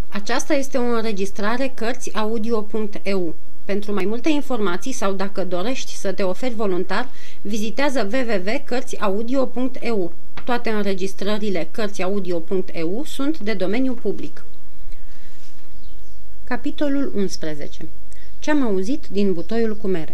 Aceasta este o înregistrare Cărțiaudio.eu. Pentru mai multe informații sau dacă dorești să te oferi voluntar, vizitează www.cărțiaudio.eu. Toate înregistrările Cărțiaudio.eu sunt de domeniu public. Capitolul 11. Ce-am auzit din butoiul cu mere.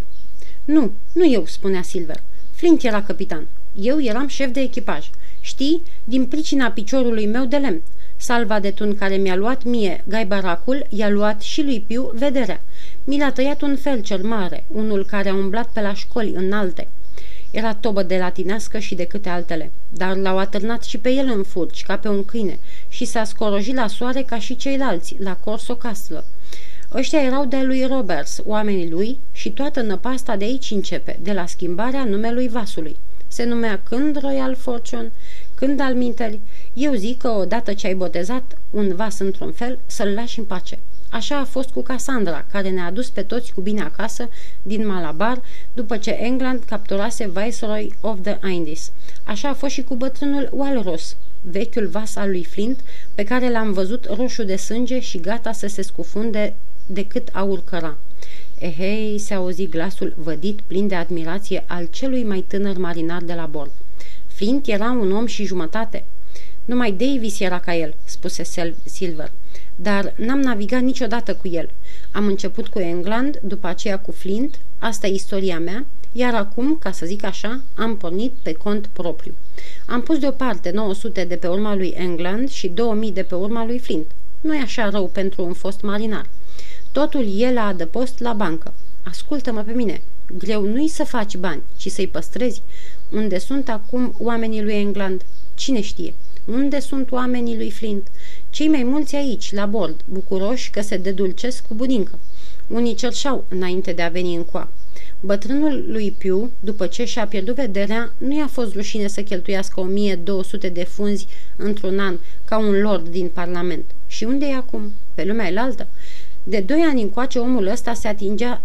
Nu eu, spunea Silver. Flint era capitan. Eu eram șef de echipaj. Știi, din pricina piciorului meu de lemn. Salva de tun care mi-a luat mie gaibaracul, i-a luat și lui Piu vederea. Mi l-a tăiat un felcer mare, unul care a umblat pe la școli înalte. Era tobă de latinească și de câte altele, dar l-au atârnat și pe el în furci, ca pe un câine, și s-a scorojit la soare ca și ceilalți, la Corso Castle. Ăștia erau de lui Roberts, oamenii lui, și toată năpasta de aici începe, de la schimbarea numelui vasului. Se numea când Royal Fortune, când alminteri. Eu zic că odată ce ai botezat un vas într-un fel, să-l lași în pace. Așa a fost cu Cassandra, care ne-a adus pe toți cu bine acasă din Malabar, după ce England capturase Viceroy of the Indies. Așa a fost și cu bătrânul Walrus, vechiul vas al lui Flint, pe care l-am văzut roșu de sânge și gata să se scufunde de cât aur căra. Ehei, se auzi glasul vădit plin de admirație al celui mai tânăr marinar de la bord. Flint era un om și jumătate. Numai Davis era ca el, spuse Silver, dar n-am navigat niciodată cu el. Am început cu England, după aceea cu Flint, asta e istoria mea, iar acum, ca să zic așa, am pornit pe cont propriu. Am pus deoparte 900 de pe urma lui England și 2000 de pe urma lui Flint. Nu e așa rău pentru un fost marinar. Totul e la adăpost la bancă. Ascultă-mă pe mine, greu nu-i să faci bani, ci să-i păstrezi. Unde sunt acum oamenii lui England? Cine știe? Unde sunt oamenii lui Flint? Cei mai mulți aici, la bord, bucuroși că se dedulcesc cu budincă. Unii cerșau înainte de a veni în coa. Bătrânul lui Piu, după ce și-a pierdut vederea, nu i-a fost rușine să cheltuiască 1200 de funzi într-un an, ca un lord din parlament. Și unde e acum? Pe lumea elaltă? De 2 ani încoace omul ăsta se atingea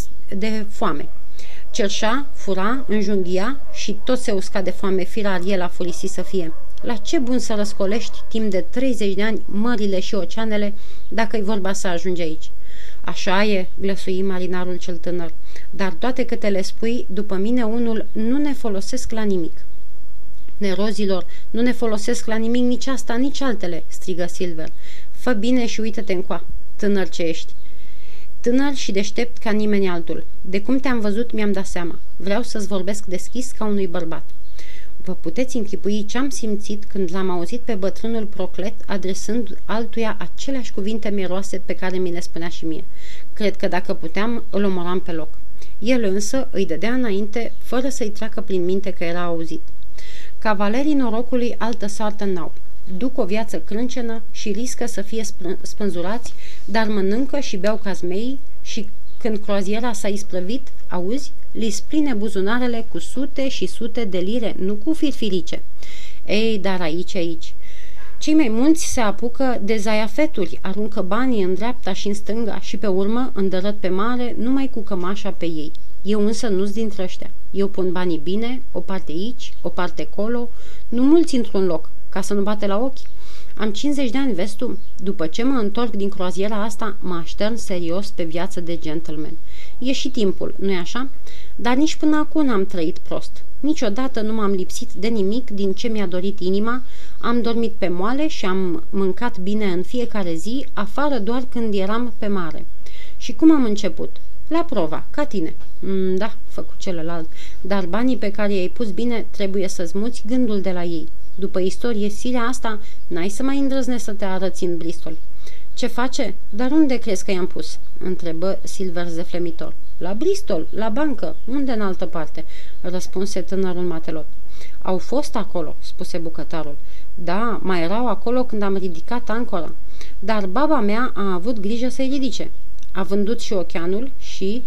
de foame. Cerșea, fura, înjunghia și tot se usca de foame, firar el a furisit să fie. La ce bun să răscolești timp de 30 de ani mările și oceanele dacă-i vorba să ajungi aici? Așa e, glăsui marinarul cel tânăr, dar toate câte le spui, după mine unul, nu ne folosesc la nimic. Nerozilor, nu ne folosesc la nimic nici asta, nici altele, strigă Silver. Fă bine și uită-te încoa, tânăr ce ești. Tânăr și deștept ca nimeni altul. De cum te-am văzut mi-am dat seama. Vreau să-ți vorbesc deschis ca unui bărbat. Vă puteți închipui ce-am simțit când l-am auzit pe bătrânul proclet adresând altuia aceleași cuvinte miroase pe care mi le spunea și mie. Cred că dacă puteam, îl omoram pe loc. El însă îi dădea înainte, fără să-i treacă prin minte că era auzit. Cavalerii norocului altă soartă n-au. Duc o viață crâncenă și riscă să fie spânzurați, dar mănâncă și beau ca zmeii și când croaziera s-a isprăvit, auzi, li spline buzunarele cu sute și sute de lire, nu cu firfirice. Ei, dar aici. Cei mai mulți se apucă de zaiafeturi, aruncă banii în dreapta și în stânga și pe urmă îndărăt pe mare numai cu cămașa pe ei. Eu însă nu-s dintre ăștia. Eu pun banii bine, o parte aici, o parte colo, nu mulți într-un loc, ca să nu bate la ochi. Am 50 de ani, vezi tu? După ce mă întorc din croaziera asta, mă aștern serios pe viață de gentleman. E și timpul, nu-i așa? Dar nici până acum n-am trăit prost. Niciodată nu m-am lipsit de nimic din ce mi-a dorit inima, am dormit pe moale și am mâncat bine în fiecare zi, afară doar când eram pe mare. Și cum am început? La prova, ca tine. Da, făcu celălalt, dar banii pe care i-ai pus bine trebuie să-ți muți gândul de la ei. După istorie sirea asta, n-ai să mai îndrăznești să te arăți în Bristol. Ce face? Dar unde crezi că i-am pus? Întrebă Silver zeflemitor. La Bristol, la bancă, unde în altă parte? Răspunse tânărul matelot. Au fost acolo, spuse bucătarul. Da, mai erau acolo când am ridicat ancora. Dar baba mea a avut grijă să-i ridice. A vândut și ocheanul și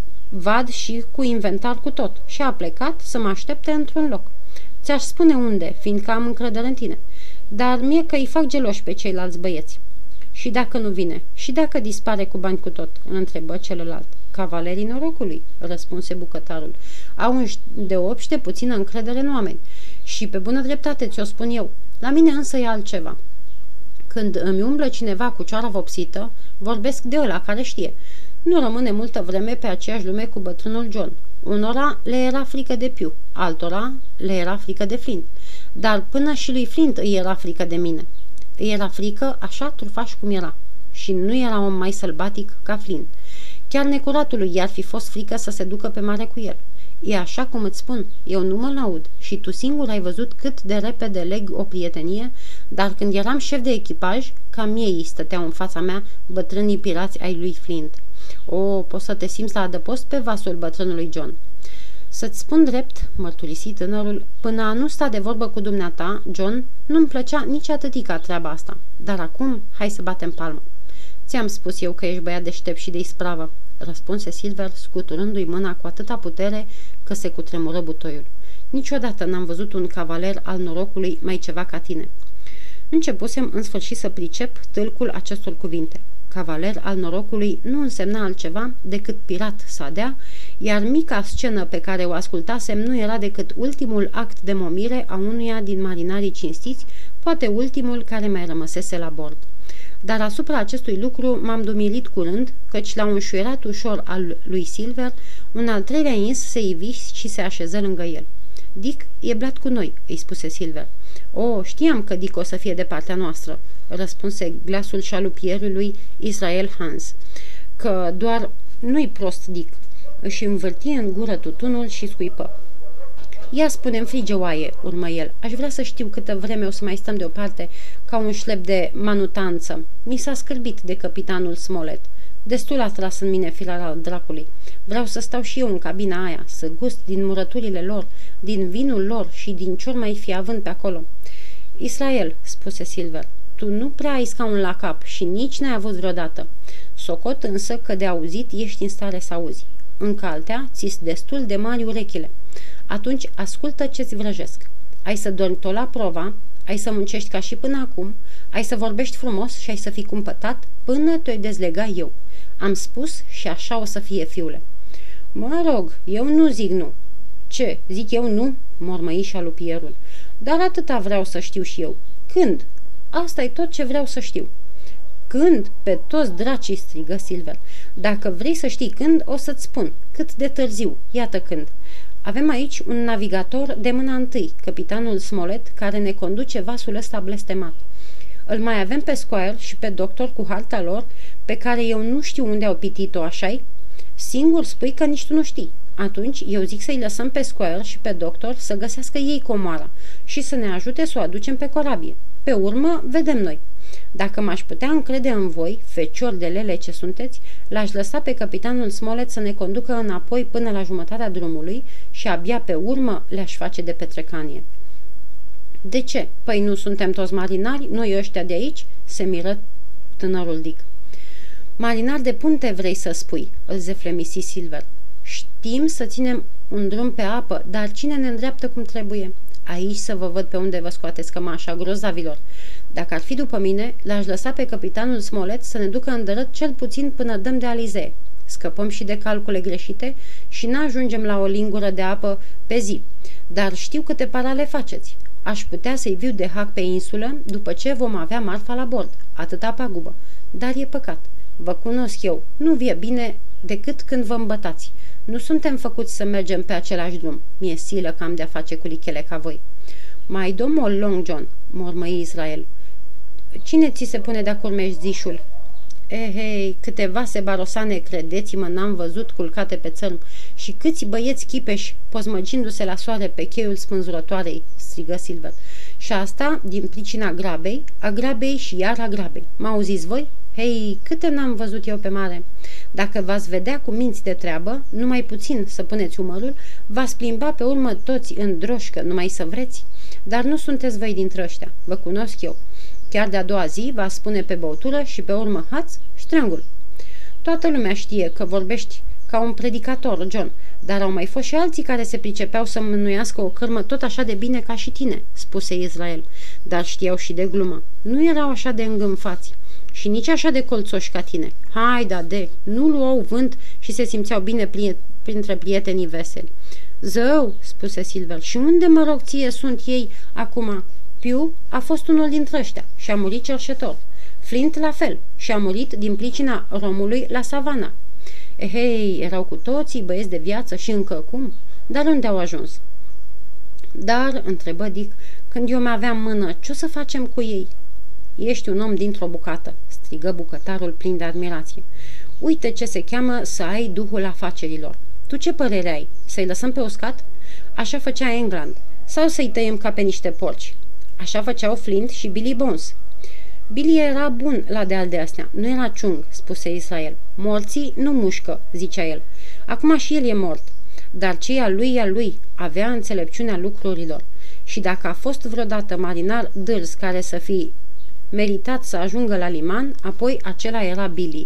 vad și cu inventar cu tot și a plecat să mă aștepte într-un loc. Ți-aș spune unde, fiindcă am încredere în tine, dar mie că îi fac geloși pe ceilalți băieți. Și dacă nu vine? Și dacă dispare cu bani cu tot? Întrebă celălalt. Cavalerii norocului, răspunse bucătarul. Au îndeopște puțină încredere în oameni. Și pe bună dreptate ți-o spun eu. La mine însă e altceva. Când îmi umblă cineva cu cioara vopsită, vorbesc de ăla care știe. Nu rămâne multă vreme pe aceeași lume cu bătrânul John. Unora le era frică de Piu, altora le era frică de Flint. Dar până și lui Flint îi era frică de mine. Îi era frică așa trufaș cum era. Și nu era om mai sălbatic ca Flint. Chiar necuratului i-ar fi fost frică să se ducă pe mare cu el. E așa cum îți spun, eu nu mă laud și tu singur ai văzut cât de repede leg o prietenie, dar când eram șef de echipaj, cam ei stăteau în fața mea bătrânii pirați ai lui Flint. O, poți să te simți la adăpost pe vasul bătrânului John. Să-ți spun drept, mărturisi tânărul, până a nu sta de vorbă cu dumneata, John, nu-mi plăcea nici atâtica treaba asta. Dar acum, hai să batem palmă. Ți-am spus eu că ești băiat deștept și de ispravă, răspunse Silver, scuturându-i mâna cu atâta putere că se cutremură butoiul. Niciodată n-am văzut un cavaler al norocului mai ceva ca tine. Începusem în sfârșit să pricep tâlcul acestor cuvinte. Cavaler al norocului nu însemna altceva decât pirat sadea, iar mica scenă pe care o ascultasem nu era decât ultimul act de momire a unuia din marinarii cinstiți, poate ultimul care mai rămăsese la bord. Dar asupra acestui lucru m-am dumilit curând, căci la un șuierat ușor al lui Silver, un al treilea ins se ivi și se așeză lângă el. Dick e blat cu noi, îi spuse Silver. O, știam că Dick o să fie de partea noastră, răspunse glasul șalupierului Israel Hans, că doar nu-i prost Dick. Își învârti în gură tutunul și scuipă. Ia spune-mi, frige oaie, urmă el, aș vrea să știu câtă vreme o să mai stăm deoparte ca un șlep de manutanță. Mi s-a scârbit de capitanul Smollett. Destul a tras în mine filar al dracului. Vreau să stau și eu în cabina aia, să gust din murăturile lor, din vinul lor și din ce-or mai fi având pe acolo. Israel, spuse Silver, tu nu prea ai scaun la cap și nici n-ai avut vreodată. Socot însă că de auzit ești în stare să auzi. Încă altea ți-s destul de mari urechile. Atunci ascultă ce-ți vrăjesc. Ai să dormi tot la prova, ai să muncești ca și până acum, ai să vorbești frumos și ai să fii cumpătat până te-o dezlega eu. Am spus și așa o să fie, fiule. Mă rog, eu nu zic nu. Ce, zic eu nu? Mormăi șalupierul. Dar atâta vreau să știu și eu. Când? Asta e tot ce vreau să știu. Când? Pe toți dracii, strigă Silver. Dacă vrei să știi când, o să-ți spun. Cât de târziu, iată când. Avem aici un navigator de mâna întâi, capitanul Smollett, care ne conduce vasul ăsta blestemat. Îl mai avem pe Squire și pe doctor cu harta lor, pe care eu nu știu unde au pitit-o, așa-i? Singur spui că nici tu nu știi. Atunci eu zic să-i lăsăm pe Squire și pe doctor să găsească ei comoara și să ne ajute să o aducem pe corabie. Pe urmă, vedem noi. Dacă m-aș putea încrede în voi, feciori de lele ce sunteți, l-aș lăsa pe capitanul Smollett să ne conducă înapoi până la jumătatea drumului și abia pe urmă le-aș face de petrecanie. De ce? Păi nu suntem toți marinari, noi ăștia de aici? Se miră tânărul Dick. Marinar de punte vrei să spui, îl zeflemisi Silver. Știm să ținem un drum pe apă, dar cine ne îndreaptă cum trebuie? Aici să vă văd pe unde vă scoateți cămașa, grozavilor. Dacă ar fi după mine, l-aș lăsa pe capitanul Smollett să ne ducă îndărât cel puțin până dăm de Alizee. Scăpăm și de calcule greșite și n-ajungem la o lingură de apă pe zi. Dar știu câte parale faceți. Aș putea să-i viu de hac pe insulă după ce vom avea marfa la bord. Atâta pagubă. Dar e păcat. Vă cunosc eu. Nu vie bine decât când vă îmbătați. Nu suntem făcuți să mergem pe același drum. Mi-e silă că am de-a face cu lichele ca voi. Mai domol Long John, mormăi Israel. Cine ți se pune de-a curmești zișul? Hei, câte vase barosane, credeți-mă, n-am văzut culcate pe țărm și câți băieți chipeși pozmăgindu-se la soare pe cheiul spânzurătoarei, strigă Silver. Și asta din pricina grabei, a grabei și iar a grabei. M-auziți voi? Hei, câte n-am văzut eu pe mare. Dacă v-ați vedea cu minți de treabă, numai puțin să puneți umărul, v-ați plimba pe urmă toți în droșcă, numai să vreți. Dar nu sunteți voi dintre ăștia, vă cunosc eu. Chiar de-a doua zi va spune pe băutură și pe urmă haț, ștrangul. Toată lumea știe că vorbești ca un predicator, John, dar au mai fost și alții care se pricepeau să mânuiască o cârmă tot așa de bine ca și tine, spuse Israel, dar știau și de glumă. Nu erau așa de îngânfați și nici așa de colțoși ca tine. Hai, de, nu luau vânt și se simțeau bine printre prietenii veseli. Zău, spuse Silver, și unde, mă rog ție, sunt ei acum? Piu a fost unul dintre ăștia și a murit cerșetor. Flint la fel și a murit din pricina romului la Savannah. Ehei, erau cu toții băieți de viață și încă cum? Dar unde au ajuns? Dar, întrebă Dick, când eu mi-aveam mână, ce o să facem cu ei? Ești un om dintr-o bucată, strigă bucătarul plin de admirație. Uite ce se cheamă să ai duhul afacerilor. Tu ce părere ai? Să-i lăsăm pe uscat? Așa făcea England. Sau să-i tăiem ca pe niște porci? Așa făceau Flint și Billy Bones. Billy era bun la de-al de astea, nu era ciung, spuse Israel. Morții nu mușcă, zicea el. Acum și el e mort. Dar ce e al lui, avea înțelepciunea lucrurilor. Și dacă a fost vreodată marinar dârs care să fi meritat să ajungă la liman, apoi acela era Billy.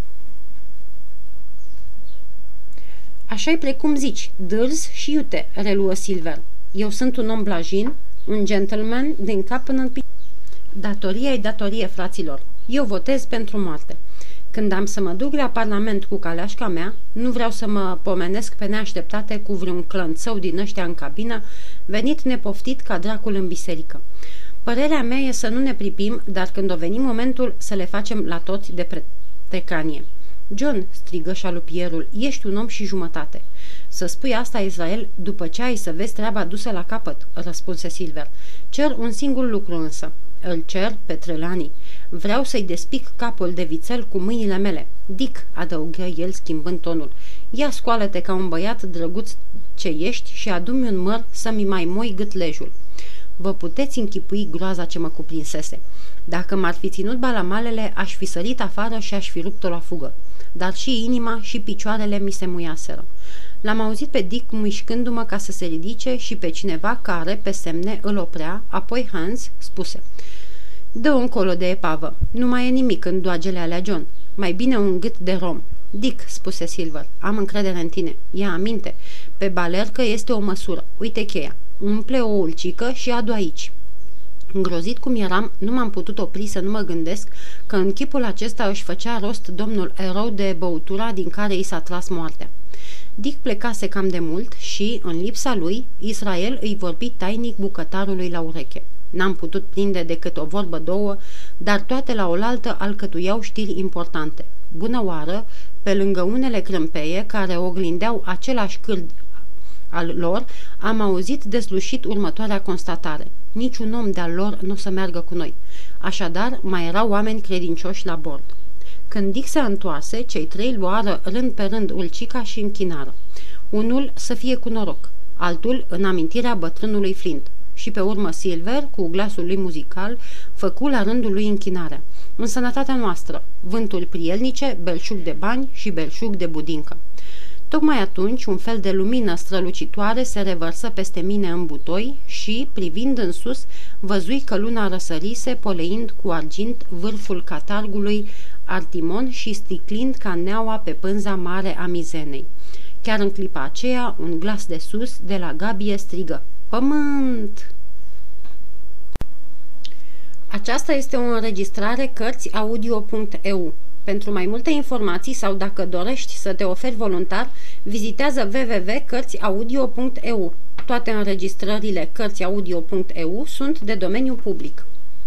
Așa-i precum zici, dârs și iute, reluă Silver. Eu sunt un om blajin, un gentleman din cap până în picioare. Datorie-i datorie, fraților. Eu votez pentru moarte. Când am să mă duc la Parlament cu caleașca mea, nu vreau să mă pomenesc pe neașteptate cu vreun clănțău din ăștia în cabină, venit nepoftit ca dracul în biserică. Părerea mea e să nu ne pripim, dar când o veni momentul să le facem la toți de pretecanie. John, strigă șalupierul, ești un om și jumătate. Să spui asta, Israel, după ce ai să vezi treaba dusă la capăt, răspunse Silver. Cer un singur lucru însă. Îl cer pe Trelawney. Vreau să-i despic capul de vițel cu mâinile mele. Dick, adăugă el schimbând tonul, ia scoală-te ca un băiat drăguț ce ești și adu-mi un măr să-mi mai moi gâtlejul. Vă puteți închipui groaza ce mă cuprinsese. Dacă m-ar fi ținut balamalele, aș fi sărit afară și aș fi rupt-o la fugă. Dar și inima și picioarele mi se muiaseră. L-am auzit pe Dick muișcându-mă ca să se ridice și pe cineva care, pe semne, îl oprea, apoi Hans spuse: dă-o încolo de epavă, nu mai e nimic în doagele alea, John. Mai bine un gât de rom. Dick, spuse Silver, am încredere în tine. Ia aminte, pe balercă este o măsură. Uite cheia. Umple o ulcică și adu aici. Îngrozit cum eram, nu m-am putut opri să nu mă gândesc că în chipul acesta își făcea rost domnul erou de băutura din care i s-a tras moartea. Dick plecase cam de mult și, în lipsa lui, Israel îi vorbi tainic bucătarului la ureche. N-am putut prinde decât o vorbă două, dar toate la oaltă alcătuiau știri importante. Bună oară, pe lângă unele crâmpeie care oglindeau același cârd al lor, am auzit deslușit următoarea constatare. Niciun om de-al lor nu o să meargă cu noi. Așadar, mai erau oameni credincioși la bord. Când Dick se întoarse, cei trei luară rând pe rând ulcica și închinară. Unul să fie cu noroc, altul în amintirea bătrânului Flint. Și pe urmă Silver, cu glasul lui muzical, făcu la rândul lui închinarea. În sănătatea noastră, vânturi prielnice, belșug de bani și belșug de budincă. Tocmai atunci, un fel de lumină strălucitoare se revărsă peste mine în butoi și, privind în sus, văzui că luna răsărise, poleind cu argint vârful catargului Artimon și sticlind ca neaua pe pânza mare a Mizenei. Chiar în clipa aceea, un glas de sus, de la gabie, strigă: Pământ! Aceasta este o înregistrare Cărțiaudio.eu. Pentru mai multe informații sau dacă dorești să te oferi voluntar, vizitează www.cărțiaudio.eu. Toate înregistrările Cărțiaudio.eu sunt de domeniu public.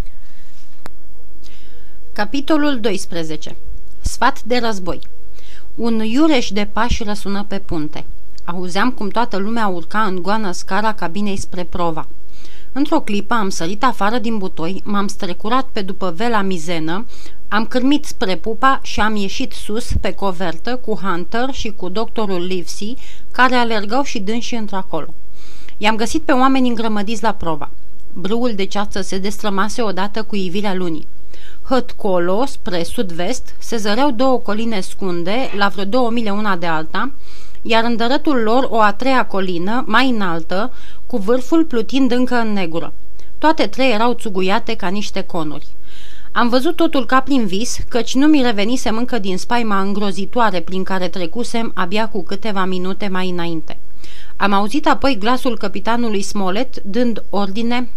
Capitolul 12. Sfat de război. Un iureș de pași răsună pe punte. Auzeam cum toată lumea urca în goană scara cabinei spre prova. Într-o clipă am sărit afară din butoi, m-am strecurat pe după vela mizenă, am cârmit spre pupa și am ieșit sus pe covertă cu Hunter și cu doctorul Livesey, care alergau și dânsii într-acolo. I-am găsit pe oameni îngrămădiți la prova. Brâul de ceață se destrămase odată cu ivirea lunii. Hăt colo, spre sud-vest, se zăreau două coline scunde, la vreo 2 mile una de alta, iar în dărătul lor o a treia colină, mai înaltă, cu vârful plutind încă în negură. Toate trei erau țuguiate ca niște conuri. Am văzut totul ca prin vis, căci nu mi revenisem încă din spaima îngrozitoare prin care trecusem abia cu câteva minute mai înainte. Am auzit apoi glasul căpitanului Smollett dând ordine,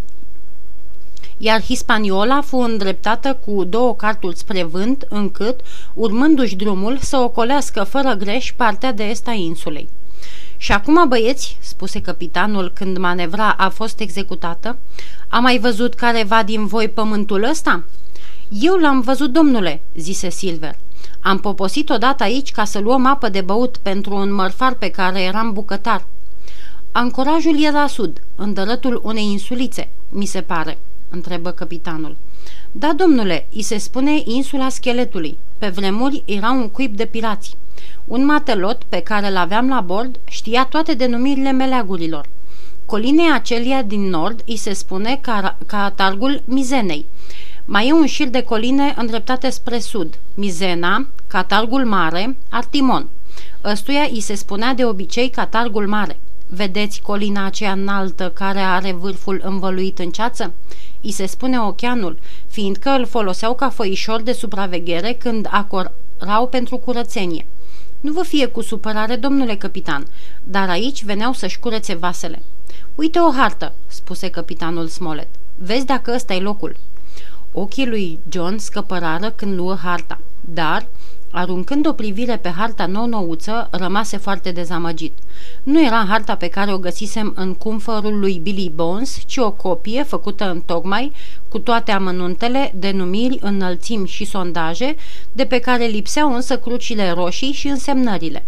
iar Hispaniola fu îndreptată cu 2 carturi spre vânt, încât, urmându-și drumul, să ocolească fără greș partea de est a insulei. Și acum, băieți, spuse căpitanul când manevra a fost executată, a mai văzut careva din voi pământul ăsta? Eu l-am văzut, domnule," zise Silver. Am poposit odată aici ca să luăm apă de băut pentru un mărfar pe care eram bucătar." Ancorajul era sud, în dărătul unei insulițe, mi se pare," întrebă capitanul. Da, domnule, îi se spune insula Scheletului. Pe vremuri era un cuib de pirați. Un matelot pe care l-aveam la bord știa toate denumirile meleagurilor. Colinei acelea din nord îi se spune Catargul Mizenei. Mai e un șir de coline îndreptate spre sud, Mizena, Catargul Mare, Artimon. Ăstuia îi se spunea de obicei Catargul Mare. Vedeți colina aceea înaltă care are vârful învăluit în ceață? Îi se spune Oceanul, fiindcă îl foloseau ca făișor de supraveghere când acorau pentru curățenie. Nu vă fie cu supărare, domnule capitan, dar aici veneau să-și curețe vasele. Uite o hartă, spuse capitanul Smollett. Vezi dacă ăsta e locul. Ochii lui John scăpărară când luă harta, dar, aruncând o privire pe harta nou-nouță, rămase foarte dezamăgit. Nu era harta pe care o găsisem în cumfărul lui Billy Bones, ci o copie făcută întocmai, cu toate amănuntele, denumiri, înălțimi și sondaje, de pe care lipseau însă crucile roșii și însemnările.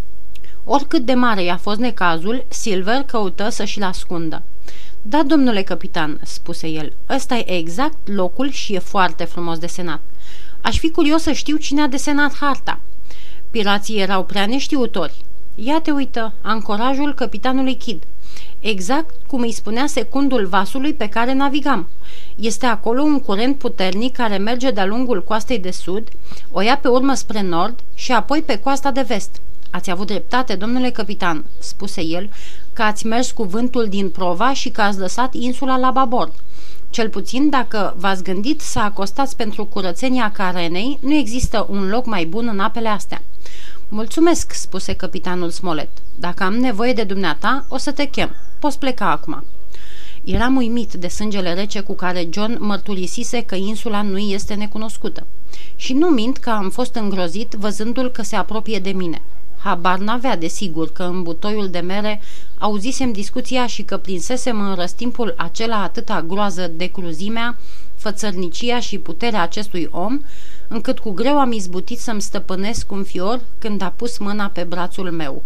Oricât de mare i-a fost necazul, Silver căută să-și-l ascundă. Da, domnule capitan," spuse el, ăsta e exact locul și e foarte frumos desenat. Aș fi curios să știu cine a desenat harta." Pirații erau prea neștiutori. Ia te uită, ancorajul capitanului Kidd. Exact cum îi spunea secundul vasului pe care navigam. Este acolo un curent puternic care merge de-a lungul coastei de sud, o ia pe urmă spre nord și apoi pe coasta de vest. Ați avut dreptate, domnule capitan," spuse el, că ați mers cu vântul din prova și că ați lăsat insula la babord. Cel puțin dacă v-ați gândit să acostați pentru curățenia carenei, nu există un loc mai bun în apele astea." Mulțumesc," spuse capitanul Smollett. Dacă am nevoie de dumneata, o să te chem. Poți pleca acum." Eram uimit de sângele rece cu care John mărturisise că insula nu este necunoscută. Și nu mint că am fost îngrozit văzându-l că se apropie de mine. Habar n-avea, desigur, că în butoiul de mere auzisem discuția și că prinsesem în răstimpul acela atâta groază de cruzimea, fățărnicia și puterea acestui om, încât cu greu am izbutit să-mi stăpânesc un fior când a pus mâna pe brațul meu.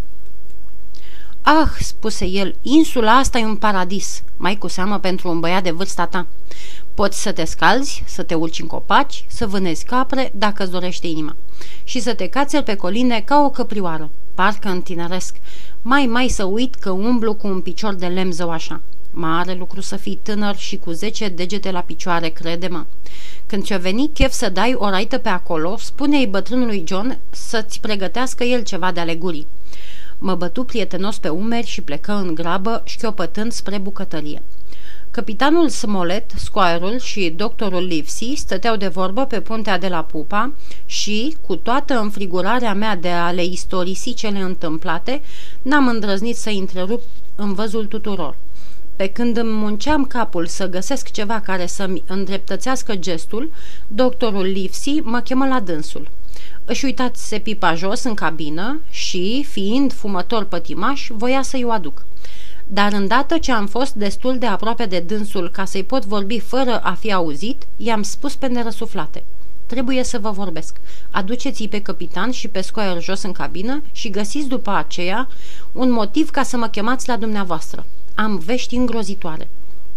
Ah, spuse el, insula asta e un paradis, mai cu seamă pentru un băiat de vârsta ta. Poți să te scalzi, să te urci în copaci, să vânezi capre, dacă îți dorește inima, și să te cațeri pe coline ca o căprioară. Parcă întineresc. Mai să uit că umblu cu un picior de lemn zău așa. Mare lucru să fii tânăr și cu 10 degete la picioare, crede-mă. Când ți-o veni chef să dai o raită pe acolo, spune-i bătrânului John să-ți pregătească el ceva de alegurii. Mă bătu prietenos pe umeri și plecă în grabă, șchiopătând spre bucătărie. Capitanul Smollett, squire-ul și doctorul Livesey stăteau de vorbă pe puntea de la Pupa și, cu toată înfrigurarea mea de a le istorisi cele întâmplate, n-am îndrăznit să întrerup în văzul tuturor. Pe când îmi munceam capul să găsesc ceva care să-mi îndreptățească gestul, doctorul Livesey mă chemă la dânsul. Își uitase pipa jos în cabină și, fiind fumător pătimaș, voia să-i o aduc. Dar îndată ce am fost destul de aproape de dânsul ca să-i pot vorbi fără a fi auzit, i-am spus pe nerăsuflate. Trebuie să vă vorbesc. Aduceți-i pe capitan și pe squire jos în cabină și găsiți după aceea un motiv ca să mă chemați la dumneavoastră. Am vești îngrozitoare.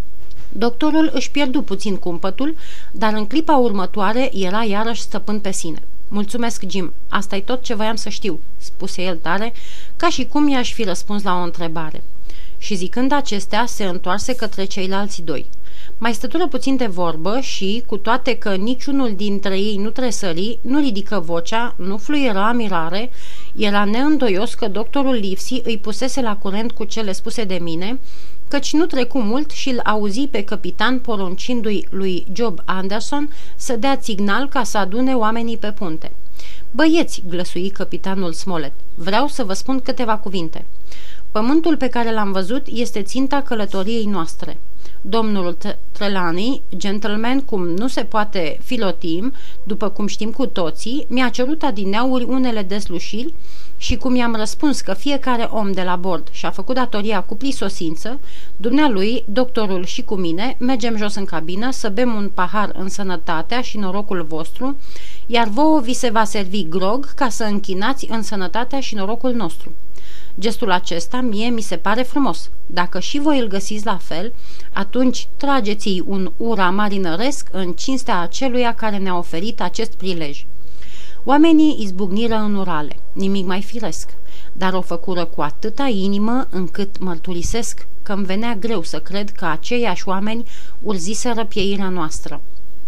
Doctorul își pierdu puțin cumpătul, dar în clipa următoare era iarăși stăpân pe sine. Mulțumesc, Jim, asta e tot ce voiam să știu, spuse el tare, ca și cum i-aș fi răspuns la o întrebare. Și zicând acestea, se întoarse către ceilalți doi. Mai stătură puțin de vorbă și, cu toate că niciunul dintre ei nu tresări, nu ridică vocea, nu fluiera mirare, era neîndoios că doctorul Livesey îi pusese la curent cu cele spuse de mine, căci nu trecu mult și îl auzi pe capitan poruncindu-i lui Job Anderson să dea signal ca să adune oamenii pe punte. Băieți, glăsui capitanul Smollett, vreau să vă spun câteva cuvinte. Pământul pe care l-am văzut este ținta călătoriei noastre. Domnul Trelawney, gentleman cum nu se poate filotim, după cum știm cu toții, mi-a cerut adineauri unele deslușiri și cum i-am răspuns că fiecare om de la bord și-a făcut datoria cu prisosință, dumnealui, doctorul și cu mine mergem jos în cabină să bem un pahar în sănătatea și norocul vostru, iar vouă vi se va servi grog ca să închinați în sănătatea și norocul nostru. Gestul acesta mie mi se pare frumos. Dacă și voi îl găsiți la fel, atunci trageți-i un ura marinăresc în cinstea aceluia care ne-a oferit acest prilej. Oamenii izbucniră în urale, nimic mai firesc, dar o făcură cu atâta inimă încât mărturisesc că îmi venea greu să cred că aceiași oameni urziseră pieirea noastră.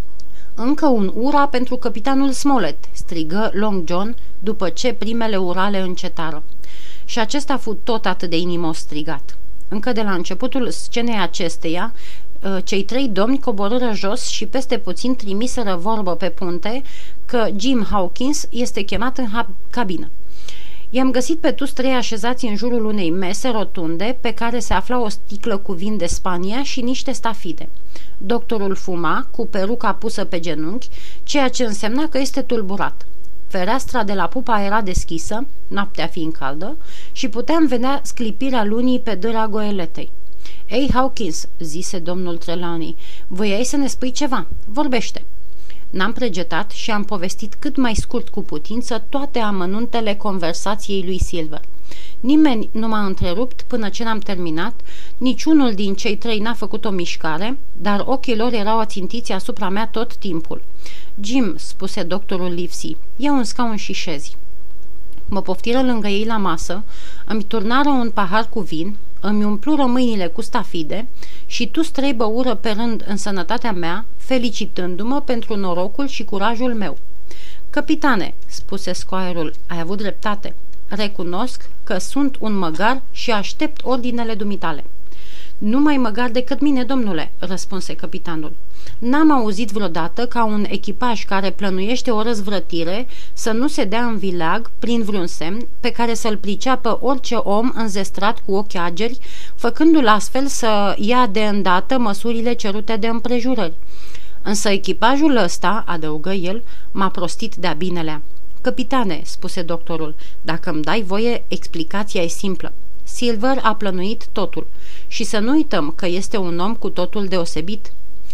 Încă un ura pentru capitanul Smollett, strigă Long John după ce primele urale încetară. Și acesta a fost tot atât de inimos strigat. Încă de la începutul scenei acesteia, cei trei domni coborâră jos și peste puțin trimiseră vorbă pe punte că Jim Hawkins este chemat în cabină. I-am găsit pe toți trei așezați în jurul unei mese rotunde pe care se afla o sticlă cu vin de Spania și niște stafide. Doctorul fuma, cu peruca pusă pe genunchi, ceea ce însemna că este tulburat. Fereastra de la pupa era deschisă, noaptea fiind caldă, și puteam vedea sclipirea lunii pe dâra goeletei. Ei, Hawkins, zise domnul Trelawney, voiai să ne spui ceva? Vorbește. N-am pregetat și am povestit cât mai scurt cu putință toate amănuntele conversației lui Silver. Nimeni nu m-a întrerupt până ce n-am terminat, niciunul din cei trei n-a făcut o mișcare, dar ochii lor erau ațintiți asupra mea tot timpul. Jim, spuse doctorul Livesey, ia un scaun și șezi. Mă poftiră lângă ei la masă, îmi turnară un pahar cu vin, îmi umplură mâinile cu stafide și toți trei băură pe rând în sănătatea mea, felicitându-mă pentru norocul și curajul meu. Capitane, spuse scoaierul, ai avut dreptate. Recunosc că sunt un măgar și aștept ordinele dumitale. Nu mai măgar decât mine, domnule, răspunse capitanul. N-am auzit vreodată ca un echipaj care plănuiește o răzvrătire să nu se dea în vileag prin vreun semn pe care să-l priceapă orice om înzestrat cu ochi ageri, făcându-l astfel să ia de îndată măsurile cerute de împrejurări. Însă echipajul ăsta, adăugă el, m-a prostit de-a binelea. Capitane, spuse doctorul, dacă îmi dai voie, explicația e simplă. Silver a plănuit totul și să nu uităm că este un om cu totul deosebit.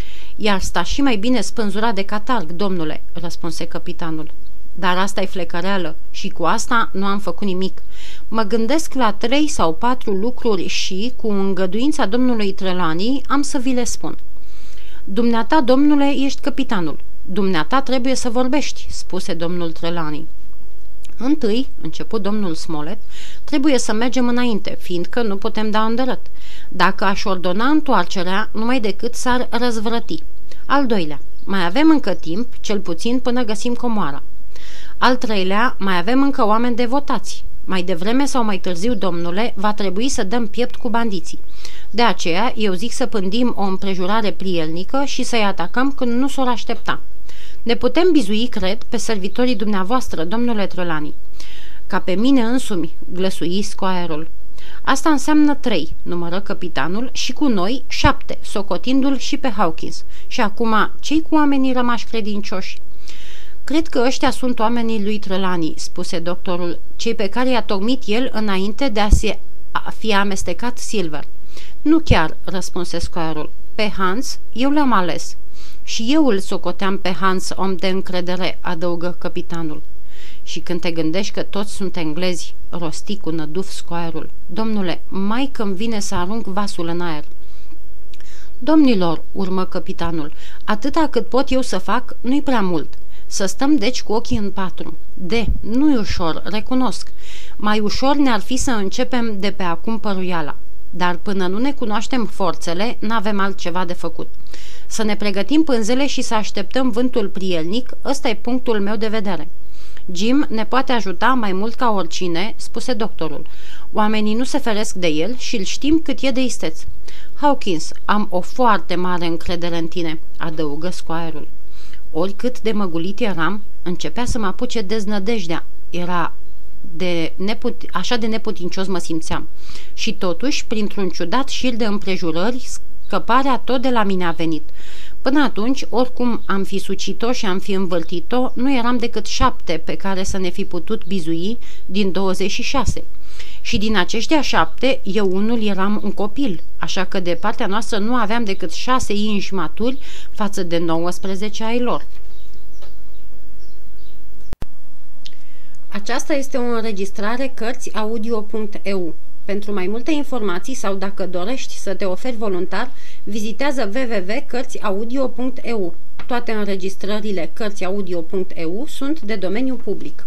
Iar sta și mai bine spânzurat de catarg, domnule, răspunse capitanul. Dar asta e flecăreală și cu asta nu am făcut nimic. Mă gândesc la 3 sau 4 lucruri și, cu îngăduința domnului Trelawney, am să vi le spun. Dumneata, domnule, ești capitanul. Dumneata trebuie să vorbești, spuse domnul Trelawney. Întâi, început domnul Smollett, trebuie să mergem înainte, fiindcă nu putem da îndărăt. Dacă aș ordona întoarcerea, numai decât s-ar răzvrăti. Al doilea, mai avem încă timp, cel puțin până găsim comoara. Al treilea, mai avem încă oameni devotați. Mai devreme sau mai târziu, domnule, va trebui să dăm piept cu bandiții. De aceea, eu zic să pândim o împrejurare prielnică și să-i atacăm când nu s-or aștepta. Ne putem bizui, cred, pe servitorii dumneavoastră, domnule Trelawney. Ca pe mine însumi, glăsui scoaierul. Asta înseamnă 3, numără capitanul, și cu noi 7, socotindu-l și pe Hawkins. Și acum, ce-i cu oamenii rămași credincioși? Cred că ăștia sunt oamenii lui Trelawney, spuse doctorul, cei pe care i-a tocmit el înainte de a se fi amestecat Silver. Nu chiar, răspunse scoaierul. Pe Hans, eu l-am ales. Și eu îl socoteam pe Hans om de încredere, adăugă capitanul. Și când te gândești că toți sunt englezi, rosti cu năduf scoaierul. Domnule, mai că-mi vine să arunc vasul în aer. Domnilor, urmă capitanul, atâta cât pot eu să fac, nu-i prea mult. Să stăm deci cu ochii în patru. Nu-i ușor, recunosc. Mai ușor ne-ar fi să începem de pe acum păruiala. Dar până nu ne cunoaștem forțele, n-avem altceva de făcut. Să ne pregătim pânzele și să așteptăm vântul prielnic, ăsta e punctul meu de vedere. Jim ne poate ajuta mai mult ca oricine, spuse doctorul. Oamenii nu se feresc de el și îl știm cât e de isteț. Hawkins, am o foarte mare încredere în tine, adăugă scoaierul. Oricât de măgulit eram, începea să mă apuce deznădejdea. Era Așa de neputincios mă simțeam. Și totuși, printr-un ciudat șir de împrejurări, scăparea tot de la mine a venit. Până atunci, oricum am fi sucit-o și am fi învârtit-o, nu eram decât 7 pe care să ne fi putut bizui din 26. Și din aceștia 7, eu unul eram un copil, așa că de partea noastră nu aveam decât 6 inși maturi față de 19 ai lor. Aceasta este o înregistrare Cărțiaudio.eu. Pentru mai multe informații sau dacă dorești să te oferi voluntar, vizitează www.cărțiaudio.eu. Toate înregistrările Cărțiaudio.eu sunt de domeniu public.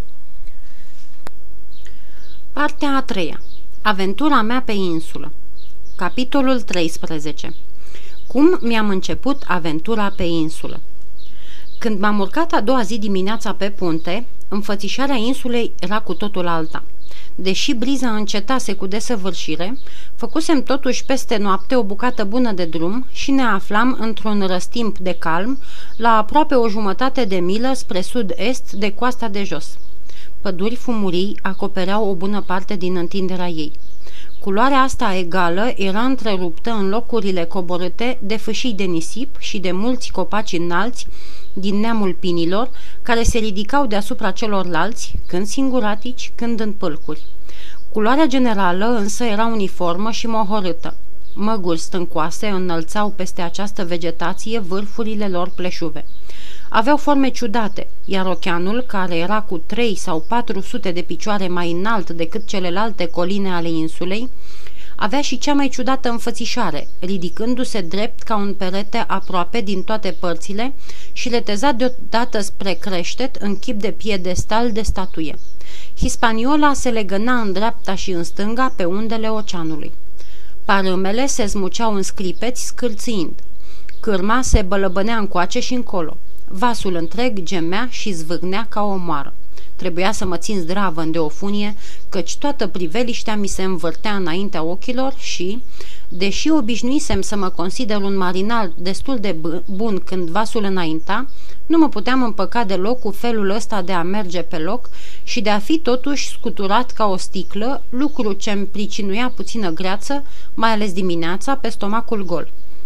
Partea a 3-a. Aventura mea pe insulă. Capitolul 13. Cum mi-am început aventura pe insulă. Când m-am urcat a doua zi dimineața pe punte, înfățișarea insulei era cu totul alta. Deși briza încetase cu desăvârșire, făcusem totuși peste noapte o bucată bună de drum și ne aflam într-un răstimp de calm, la aproape o jumătate de milă spre sud-est de coasta de jos. Păduri fumurii acopereau o bună parte din întinderea ei. Culoarea asta egală era întreruptă în locurile coborâte de fâșii de nisip și de mulți copaci înalți din neamul pinilor, care se ridicau deasupra celorlalți, când singuratici, când în pâlcuri. Culoarea generală însă era uniformă și mohorâtă. Măguri stâncoase înălțau peste această vegetație vârfurile lor pleșuve. Aveau forme ciudate, iar oceanul, care era cu 3 sau 400 de picioare mai înalt decât celelalte coline ale insulei, avea și cea mai ciudată înfățișare, ridicându-se drept ca un perete aproape din toate părțile și retezat deodată spre creștet în chip de piedestal de statuie. Hispaniola se legăna în dreapta și în stânga pe undele oceanului. Parâmele se zmuceau în sclipeți scârțiind. Cârma se bălăbănea încoace și încolo. Vasul întreg gemea și zvâgnea ca o moară. Trebuia să mă țin zdravă în deofunie, căci toată priveliștea mi se învârtea înaintea ochilor și, deși obișnuisem să mă consider un marinar destul de bun când vasul înainta, nu mă puteam împăca deloc cu felul ăsta de a merge pe loc și de a fi totuși scuturat ca o sticlă, lucru ce-mi pricinuia puțină greață, mai ales dimineața, pe stomacul gol.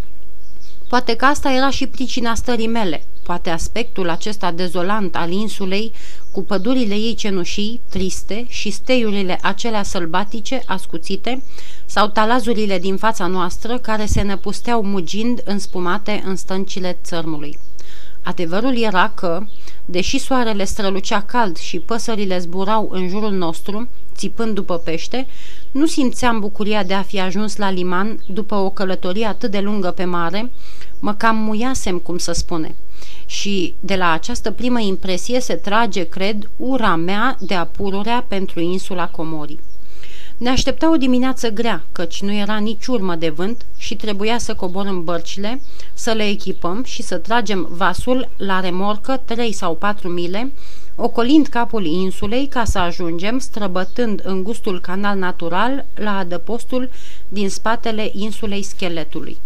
Poate că asta era și pricina stării mele, poate aspectul acesta dezolant al insulei, cu pădurile ei cenușii, triste, și steiurile acelea sălbatice, ascuțite, sau talazurile din fața noastră, care se năpusteau mugind înspumate în stâncile țărmului. Adevărul era că, deși soarele strălucea cald și păsările zburau în jurul nostru, țipând după pește, nu simțeam bucuria de a fi ajuns la liman după o călătorie atât de lungă pe mare, mă cam muiasem, cum să spune. Și de la această primă impresie se trage, cred, ura mea de apururea pentru insula Comorii. Ne aștepta o dimineață grea, căci nu era nici urmă de vânt și trebuia să coborâm bărcile, să le echipăm și să tragem vasul la remorcă 3 sau 4 mile, ocolind capul insulei ca să ajungem, străbătând îngustul canal natural, la adăpostul din spatele insulei Scheletului.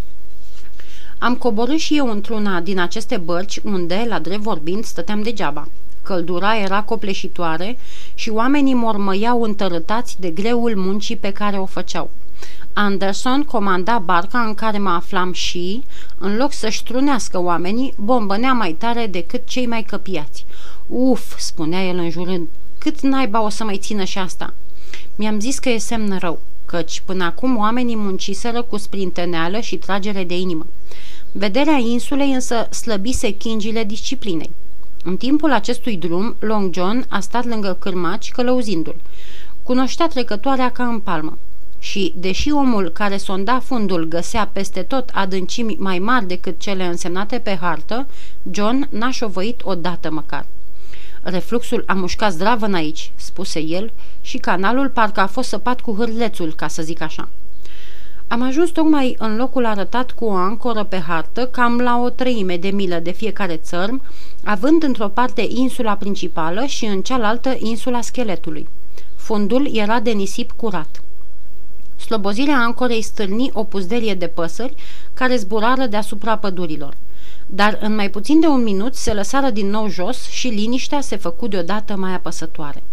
Am coborât și eu într-una din aceste bărci unde, la drept vorbind, stăteam degeaba. Căldura era copleșitoare și oamenii mormăiau întărâtați de greul muncii pe care o făceau. Anderson comanda barca în care mă aflam și, în loc să-și trunească oamenii, bombănea mai tare decât cei mai căpiați. Uf, spunea el înjurând, cât naiba o să mai țină și asta? Mi-am zis că e semn rău, căci până acum oamenii munciseră cu sprinteneală și tragere de inimă. Vederea insulei însă slăbise chingile disciplinei. În timpul acestui drum, Long John a stat lângă cârmaci călăuzindu-l. Cunoștea trecătoarea ca în palmă. Și, deși omul care sonda fundul găsea peste tot adâncimi mai mari decât cele însemnate pe hartă, John n-a șovăit odată măcar. Refluxul a mușcat zdravăn aici, spuse el, și canalul parcă a fost săpat cu hârlețul, ca să zic așa. Am ajuns tocmai în locul arătat cu o ancoră pe hartă, cam la o 1/3 de milă de fiecare țărm, având într-o parte insula principală și în cealaltă insula Scheletului. Fundul era de nisip curat. Slobozirea ancorei stârni o puzderie de păsări care zburară deasupra pădurilor. Dar în mai puțin de un minut se lăsară din nou jos și liniștea se făcu deodată mai apăsătoare.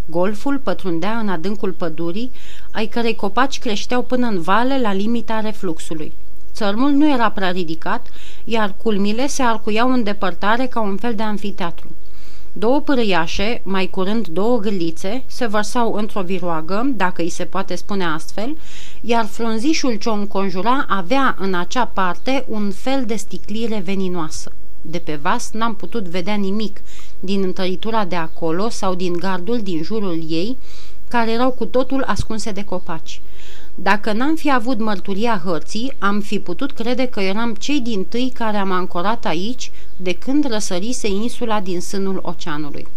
Golful pătrundea în adâncul pădurii, ai cărei copaci creșteau până în vale la limita refluxului. Țărmul nu era prea ridicat, iar culmile se arcuiau în depărtare ca un fel de anfiteatru. Două pârâiașe, mai curând două gâlițe, se vărsau într-o viroagă, dacă îi se poate spune astfel, iar frunzișul ce o înconjura avea în acea parte un fel de sticlire veninoasă. De pe vas n-am putut vedea nimic din întăritura de acolo sau din gardul din jurul ei, care erau cu totul ascunse de copaci. Dacă n-am fi avut mărturia hărții, am fi putut crede că eram cei dintâi care am ancorat aici de când răsărise insula din sânul oceanului.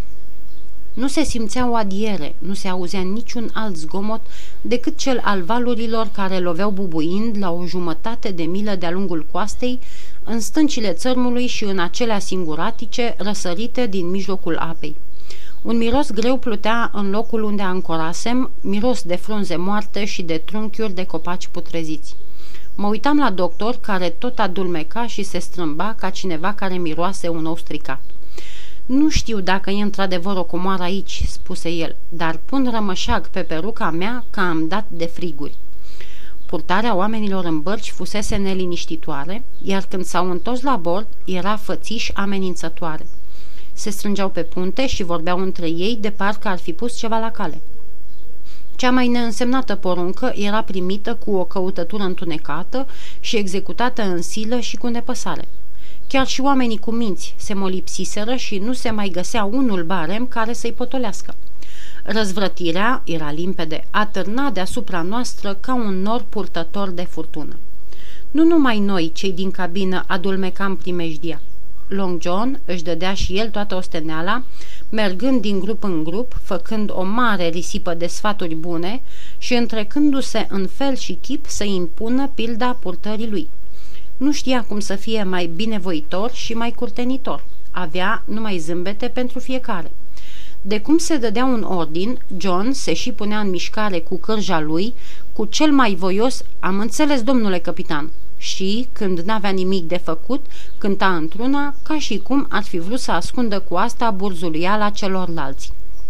Nu se simțea o adiere, nu se auzea niciun alt zgomot decât cel al valurilor care loveau bubuind la o jumătate de milă de-a lungul coastei, în stâncile țărmului și în acelea singuratice răsărite din mijlocul apei. Un miros greu plutea în locul unde ancorasem, miros de frunze moarte și de trunchiuri de copaci putreziți. Mă uitam la doctor, care tot adulmeca și se strâmba ca cineva care miroase un ou stricat. "Nu știu dacă e într-adevăr o comoară aici," spuse el, "dar pun rămășag pe peruca mea că am dat de friguri." Purtarea oamenilor în bărci fusese neliniștitoare, iar când s-au întors la bord, era fățiș amenințătoare. Se strângeau pe punte și vorbeau între ei de parcă ar fi pus ceva la cale. Cea mai neînsemnată poruncă era primită cu o căutătură întunecată și executată în silă și cu nepăsare. Chiar și oamenii cu minți se molipsiseră și nu se mai găsea unul barem care să-i potolească. Răzvrătirea, era limpede, atârna deasupra noastră ca un nor purtător de furtună. Nu numai noi, cei din cabină, adulmecam primejdia. Long John își dădea și el toată osteneala, mergând din grup în grup, făcând o mare risipă de sfaturi bune și întrecându-se în fel și chip să impună pilda purtării lui. Nu știa cum să fie mai binevoitor și mai curtenitor. Avea numai zâmbete pentru fiecare. De cum se dădea un ordin, John se și punea în mișcare cu cârja lui, cu cel mai voios, "Am înțeles, domnule capitan," și, când n-avea nimic de făcut, cânta într-una, ca și cum ar fi vrut să ascundă cu asta burzuliala celorlalți.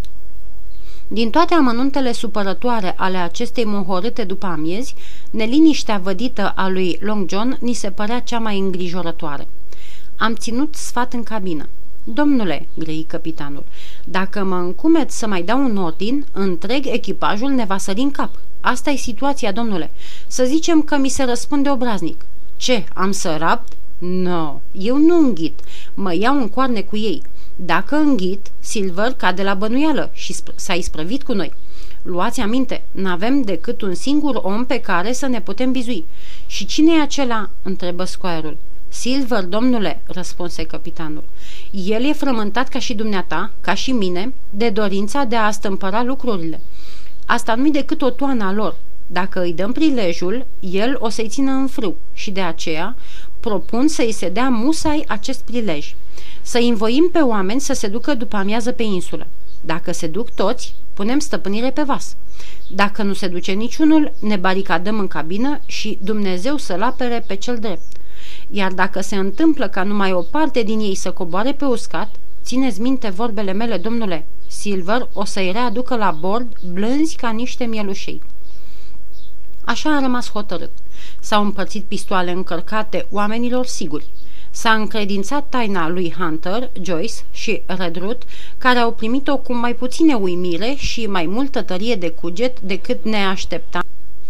Din toate amănuntele supărătoare ale acestei mohorâte după amiezi, neliniștea vădită a lui Long John ni se părea cea mai îngrijorătoare. Am ținut sfat în cabină. "Domnule," grăi capitanul, "dacă mă încumet să mai dau un ordin, întreg echipajul ne va sări în cap. Asta e situația, domnule. Să zicem că mi se răspunde obraznic. Ce, am să rapt? No, eu nu înghit. Mă iau în coarne cu ei. Dacă înghit, Silver cade la bănuială și s-a isprăvit cu noi. Luați aminte, n-avem decât un singur om pe care să ne putem bizui. Și cine e acela?" întrebă scoarul. "Silver, domnule," răspunse capitanul. "El e frământat ca și dumneata, ca și mine, de dorința de a stâmpăra lucrurile. Asta nu-i decât o toană a lor. Dacă îi dăm prilejul, el o să-i țină în frâu și de aceea propun să-i se dea musai acest prilej. Să-i învoim pe oameni să se ducă după amiază pe insulă. Dacă se duc toți, punem stăpânire pe vas. Dacă nu se duce niciunul, ne baricadăm în cabină și Dumnezeu să-l apere pe cel drept. Iar dacă se întâmplă ca numai o parte din ei să coboare pe uscat, țineți minte vorbele mele, domnule, Silver o să-i readucă la bord blânzi ca niște mielușei." Așa a rămas hotărât. S-au împărțit pistoale încărcate oamenilor siguri. S-a încredințat taina lui Hunter, Joyce și Redruth, care au primit-o cu mai puține uimire și mai multă tărie de cuget decât ne așteptam.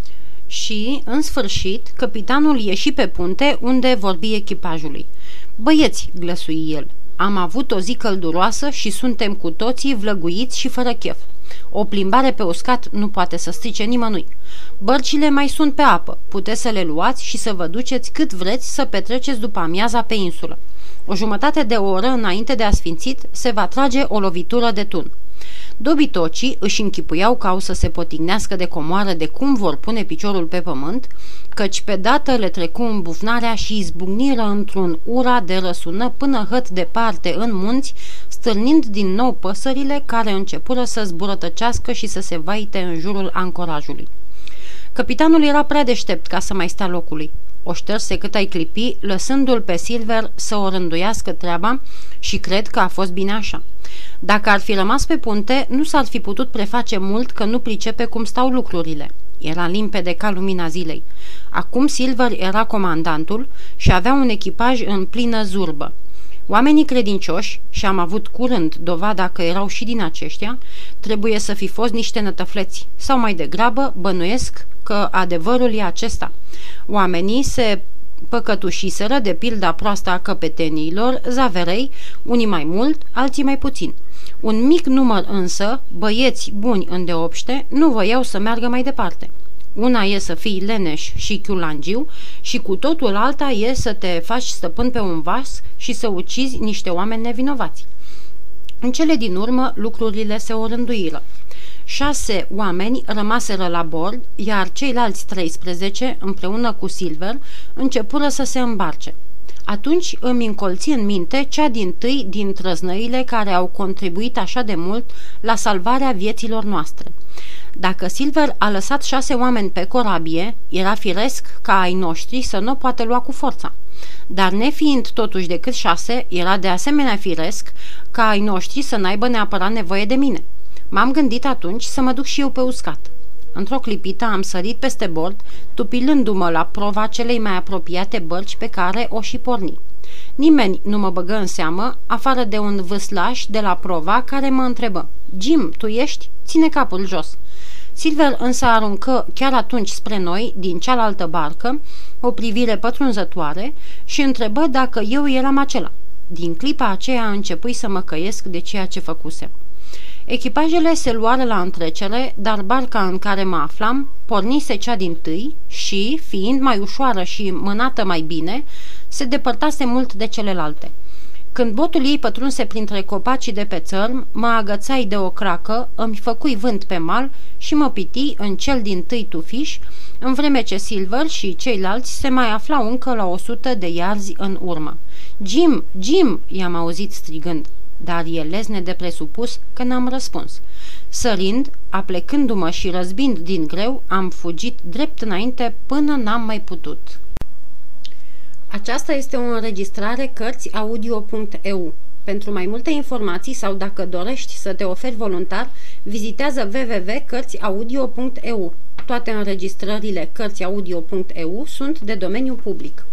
Și, în sfârșit, capitanul ieși pe punte unde vorbi echipajului. "Băieți," glăsui el, "am avut o zi călduroasă și suntem cu toții vlăguiți și fără chef. O plimbare pe uscat nu poate să strice nimănui. Bărcile mai sunt pe apă, puteți să le luați și să vă duceți cât vreți să petreceți după amiaza pe insulă. O jumătate de oră înainte de asfințit se va trage o lovitură de tun." Dobitocii își închipuiau că au să se potignească de comoară de cum vor pune piciorul pe pământ, căci pe dată le trecu îmbufnarea și izbucniră într-un ura de răsună până hăt departe în munți, stârnind din nou păsările care începură să zburătăcească și să se vaite în jurul ancorajului. Capitanul era prea deștept ca să mai stea locului. O șterse cât ai clipi, lăsându-l pe Silver să o rânduiască treaba și cred că a fost bine așa. Dacă ar fi rămas pe punte, nu s-ar fi putut preface mult că nu pricepe cum stau lucrurile. Era limpede ca lumina zilei. Acum Silver era comandantul și avea un echipaj în plină zurbă. Oamenii credincioși, și am avut curând dovada că erau și din aceștia, trebuie să fi fost niște nătăfleți, sau mai degrabă bănuiesc că adevărul e acesta. Oamenii se păcătușiseră de pilda proastă a căpeteniilor, zaverei, unii mai mult, alții mai puțin. Un mic număr însă, băieți buni îndeopște, nu voiau să meargă mai departe. Una e să fii leneș și chiulangiu și cu totul alta e să te faci stăpân pe un vas și să ucizi niște oameni nevinovați. În cele din urmă, lucrurile se orânduiră. 6 oameni rămaseră la bord, iar ceilalți 13, împreună cu Silver, începură să se îmbarce. Atunci îmi încolți în minte cea dintâi din trăznăile care au contribuit așa de mult la salvarea vieților noastre. Dacă Silver a lăsat 6 oameni pe corabie, era firesc ca ai noștri să nu o poată lua cu forța. Dar nefiind totuși decât 6, era de asemenea firesc ca ai noștri să n-aibă neapărat nevoie de mine. M-am gândit atunci să mă duc și eu pe uscat. Într-o clipită am sărit peste bord, tupilându-mă la prova celei mai apropiate bărci pe care o și porni. Nimeni nu mă băgă în seamă, afară de un vâslaș de la prova care mă întrebă: „Jim, tu ești? Ține capul jos." Silver însă aruncă chiar atunci spre noi, din cealaltă barcă, o privire pătrunzătoare și întrebă dacă eu eram acela. Din clipa aceea începui să mă căiesc de ceea ce făcusem. Echipajele se luară la întrecere, dar barca în care mă aflam pornise cea dintâi și, fiind mai ușoară și mânată mai bine, se depărtase mult de celelalte. Când botul ei pătrunse printre copacii de pe țărm, mă agățai de o cracă, îmi făcui vânt pe mal și mă piti în cel dintâi tufiș, în vreme ce Silver și ceilalți se mai aflau încă la 100 de iarzi în urmă. „Jim, Jim!" i-am auzit strigând, dar e lezne de presupus că n-am răspuns. Sărind, aplecându-mă și răzbind din greu, am fugit drept înainte până n-am mai putut. Aceasta este o înregistrare Cărțiaudio.eu. Pentru mai multe informații sau dacă dorești să te oferi voluntar, vizitează www.cărțiaudio.eu. Toate înregistrările Cărțiaudio.eu sunt de domeniu public.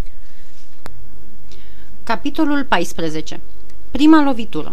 Capitolul 14. Prima lovitură.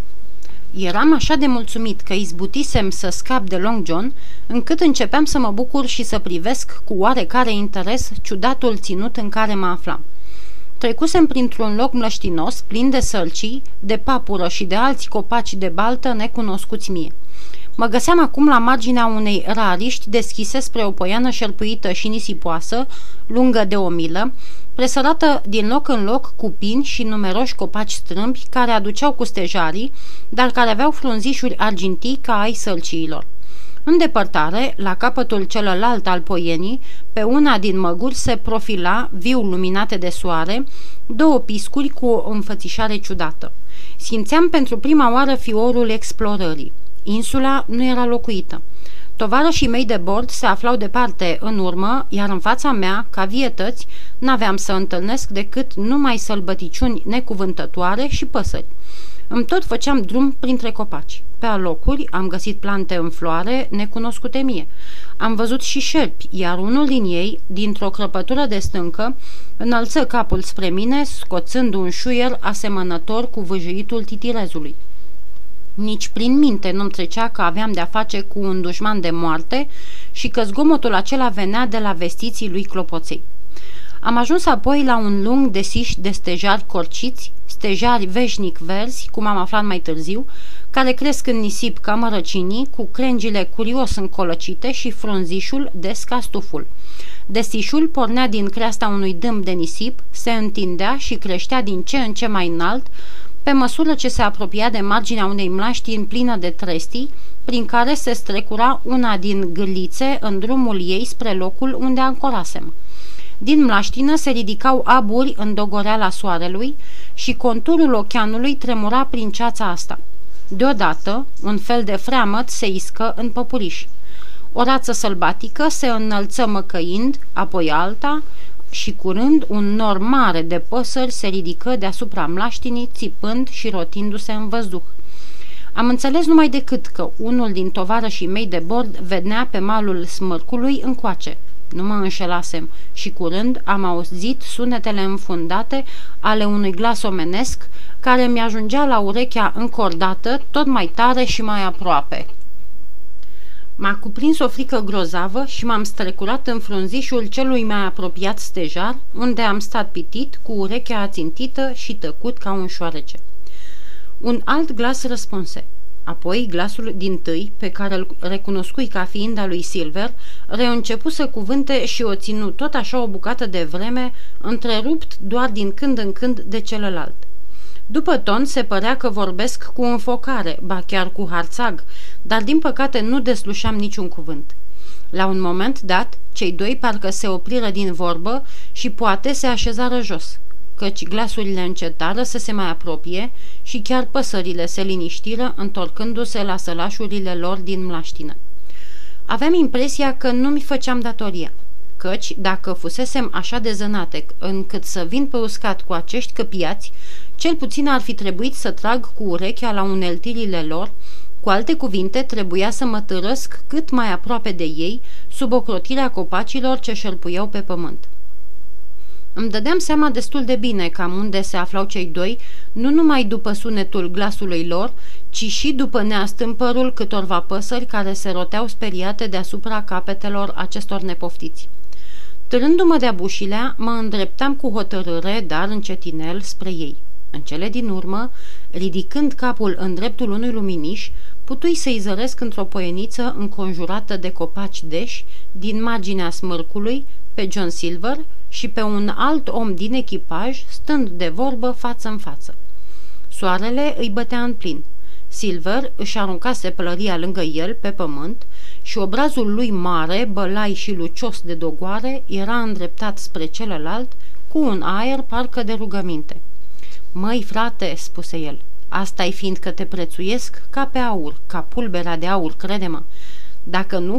Eram așa de mulțumit că izbutisem să scap de Long John, încât începeam să mă bucur și să privesc cu oarecare interes ciudatul ținut în care mă aflam. Trecusem printr-un loc mlăștinos, plin de sălcii, de papură și de alți copaci de baltă necunoscuți mie. Mă găseam acum la marginea unei rariști deschise spre o poiană șerpuită și nisipoasă, lungă de 1 milă, presărată din loc în loc cu pini și numeroși copaci strâmbi care aduceau cu stejarii, dar care aveau frunzișuri argintii ca ai sălciilor. În depărtare, la capătul celălalt al poienii, pe una din măguri se profila, viu luminate de soare, 2 piscuri cu o înfățișare ciudată. Simțeam pentru prima oară fiorul explorării. Insula nu era locuită. Tovarășii mei de bord se aflau departe în urmă, iar în fața mea, ca vietăți, n-aveam să întâlnesc decât numai sălbăticiuni necuvântătoare și păsări. Îmi tot făceam drum printre copaci. Pe alocuri am găsit plante în floare necunoscute mie. Am văzut și șerpi, iar unul din ei, dintr-o crăpătură de stâncă, înălță capul spre mine, scoțând un șuier asemănător cu vâjuitul titirezului. Nici prin minte nu-mi trecea că aveam de-a face cu un dușman de moarte și că zgomotul acela venea de la vestiții lui clopoței. Am ajuns apoi la un lung desiș de stejari corciți, stejari veșnic verzi, cum am aflat mai târziu, care cresc în nisip ca mărăcinii, cu crengile curios încolăcite și frunzișul des ca stuful. Desișul pornea din creasta unui dâmb de nisip, se întindea și creștea din ce în ce mai înalt, pe măsură ce se apropia de marginea unei mlaștini plină de trestii, prin care se strecura una din gâlițe în drumul ei spre locul unde ancorasem. Din mlaștină se ridicau aburi în dogoreala soarelui și conturul oceanului tremura prin ceața asta. Deodată, un fel de freamăt se iscă în păpuriș. O rață sălbatică se înălță măcăind, apoi alta, și curând un nor mare de păsări se ridică deasupra mlaștinii, țipând și rotindu-se în văzduh. Am înțeles numai decât că unul din tovarășii mei de bord venea pe malul smârcului încoace. Nu mă înșelasem și curând am auzit sunetele înfundate ale unui glas omenesc care mi-ajungea la urechea încordată tot mai tare și mai aproape. M-a cuprins o frică grozavă și m-am strecurat în frunzișul celui mai apropiat stejar, unde am stat pitit, cu urechea ațintită și tăcut ca un șoarece. Un alt glas răspunse. Apoi glasul dintâi, pe care îl recunoscui ca fiind al lui Silver, reîncepu să cuvânte și o ținu tot așa o bucată de vreme, întrerupt doar din când în când de celălalt. După ton se părea că vorbesc cu înfocare, ba chiar cu harțag, dar din păcate nu deslușeam niciun cuvânt. La un moment dat, cei doi parcă se opriră din vorbă și poate se așezară jos, căci glasurile încetară să se mai apropie și chiar păsările se liniștiră întorcându-se la sălașurile lor din mlaștină. Aveam impresia că nu mi făceam datoria, căci dacă fusesem așa de zănate încât să vin pe uscat cu acești căpiați, cel puțin ar fi trebuit să trag cu urechea la uneltirile lor, cu alte cuvinte trebuia să mă târăsc cât mai aproape de ei, sub ocrotirea copacilor ce șerpuiau pe pământ. Îmi dădeam seama destul de bine cam unde se aflau cei doi, nu numai după sunetul glasului lor, ci și după neastâmpărul câtorva păsări care se roteau speriate deasupra capetelor acestor nepoftiți. Târându-mă de-a bușilea, mă îndreptam cu hotărâre, dar încetinel, spre ei. În cele din urmă, ridicând capul în dreptul unui luminiș, putui să-i zăresc într-o poieniță înconjurată de copaci deși, din marginea smârcului, pe John Silver și pe un alt om din echipaj, stând de vorbă față în față. Soarele îi bătea în plin. Silver își aruncase pălăria lângă el, pe pământ, și obrazul lui mare, bălai și lucios de dogoare, era îndreptat spre celălalt, cu un aer parcă de rugăminte. "Măi, frate," spuse el, "asta-i fiindcă te prețuiesc ca pe aur, ca pulberea de aur, crede-mă. Dacă nu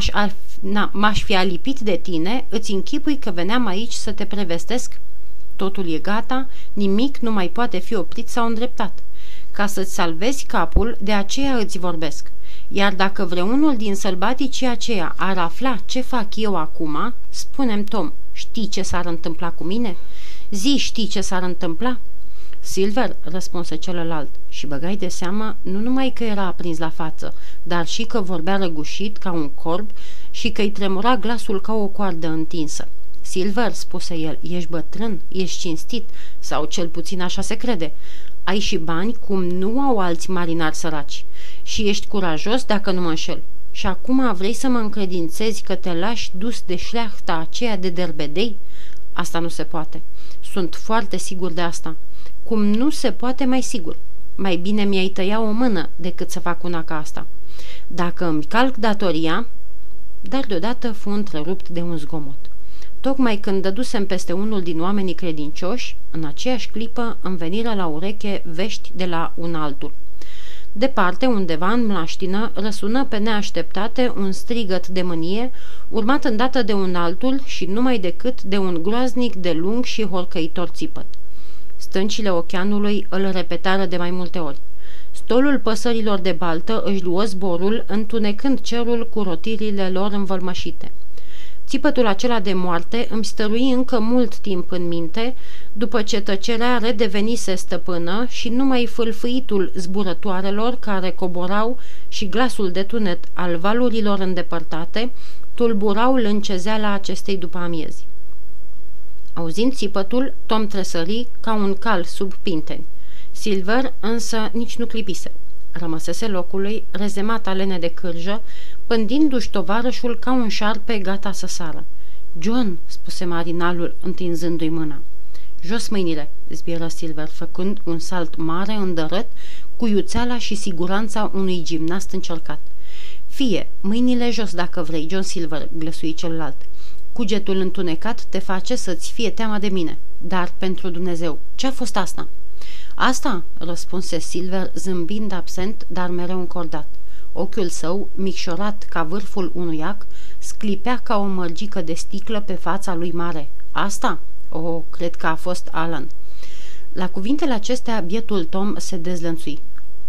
m-aș fi alipit de tine, îți închipui că veneam aici să te prevestesc? Totul e gata, nimic nu mai poate fi oprit sau îndreptat. Ca să-ți salvezi capul, de aceea îți vorbesc. Iar dacă vreunul din sălbaticii aceia ar afla ce fac eu acum, spune-mi, Tom, știi ce s-ar întâmpla cu mine? Zi, știi ce s-ar întâmpla?" "Silver," răspunse celălalt, și băgai de seamă nu numai că era aprins la față, dar și că vorbea răgușit ca un corb și că îi tremura glasul ca o coardă întinsă. "Silver," spuse el, "ești bătrân, ești cinstit, sau cel puțin așa se crede. Ai și bani cum nu au alți marinari săraci. Și ești curajos dacă nu mă înșel. Și acum vrei să mă încredințezi că te lași dus de șleachta aceea de derbedei? Asta nu se poate. Sunt foarte sigur de asta. Cum nu se poate mai sigur. Mai bine mi-ai tăia o mână decât să fac una ca asta. Dacă îmi calc datoria..." Dar deodată fu întrerupt de un zgomot. Tocmai când dădusem peste unul din oamenii credincioși, în aceeași clipă îmi veniră la ureche vești de la un altul. Departe, undeva în mlaștină, răsună pe neașteptate un strigăt de mânie, urmat îndată de un altul și numai decât de un groaznic de lung și horcăitor țipăt. Stâncile ocheanului îl repetară de mai multe ori. Stolul păsărilor de baltă își luă zborul, întunecând cerul cu rotirile lor învălmășite. Țipătul acela de moarte îmi stărui încă mult timp în minte, după ce tăcerea redevenise stăpână și numai fâlfâitul zburătoarelor care coborau și glasul de tunet al valurilor îndepărtate tulburau lâncezeala acestei după-amiezi. Auzind țipătul, Tom tresări ca un cal sub pinteni. Silver însă nici nu clipise. Rămăsese locului, rezemat alene de cârjă, pândindu-și tovarășul ca un șarpe gata să sară. "John," spuse marinalul, întinzându-i mâna. "Jos mâinile," zbieră Silver, făcând un salt mare, îndărât, cu iuțeala și siguranța unui gimnast încercat. "Fie, mâinile jos dacă vrei, John Silver," glăsui celălalt. "Cugetul întunecat te face să-ți fie teama de mine. Dar, pentru Dumnezeu, ce-a fost asta?" "Asta?" răspunse Silver, zâmbind absent, dar mereu încordat. Ochiul său, micșorat ca vârful unui ac, sclipea ca o mărgică de sticlă pe fața lui mare. "Asta? O, cred că a fost Alan." La cuvintele acestea, bietul Tom se dezlănțui.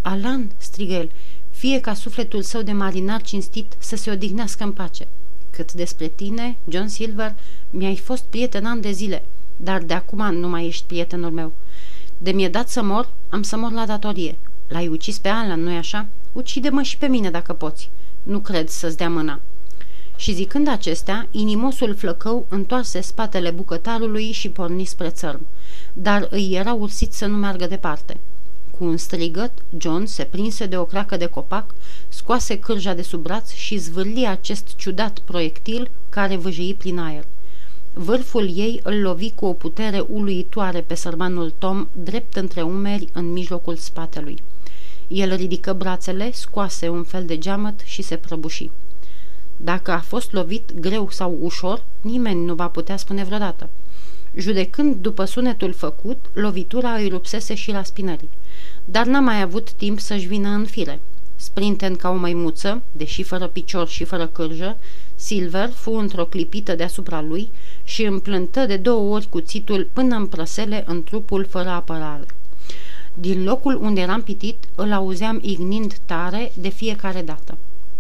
Alan!" strigă el, fie ca sufletul său de marinar cinstit să se odihnească în pace. Cât despre tine, John Silver, mi-ai fost prieten ani de zile, dar de acum nu mai ești prietenul meu. De mi-e dat să mor, am să mor la datorie. L-ai ucis pe Alan, nu-i așa? Ucide-mă și pe mine dacă poți. Nu cred să-ți dea mâna." Și zicând acestea, inimosul flăcău întoarse spatele bucătarului și porni spre țărm, dar îi era ursit să nu meargă departe. Cu un strigăt, John se prinse de o cracă de copac, scoase cârja de sub braț și zvârli acest ciudat proiectil care vâjei prin aer. Vârful ei îl lovi cu o putere uluitoare pe sărmanul Tom, drept între umeri în mijlocul spatelui. El ridică brațele, scoase un fel de geamăt și se prăbuși. Dacă a fost lovit greu sau ușor, nimeni nu va putea spune vreodată. Judecând după sunetul făcut, lovitura îi rupsese și la spinării. Dar n-a mai avut timp să-și vină în fire. Sprinten ca o maimuță, deși fără picior și fără cârjă, Silver fu într-o clipită deasupra lui și împlântă de 2 ori cuțitul până în prăsele în trupul fără apărare. Din locul unde eram pitit, îl auzeam ignind tare de fiecare dată.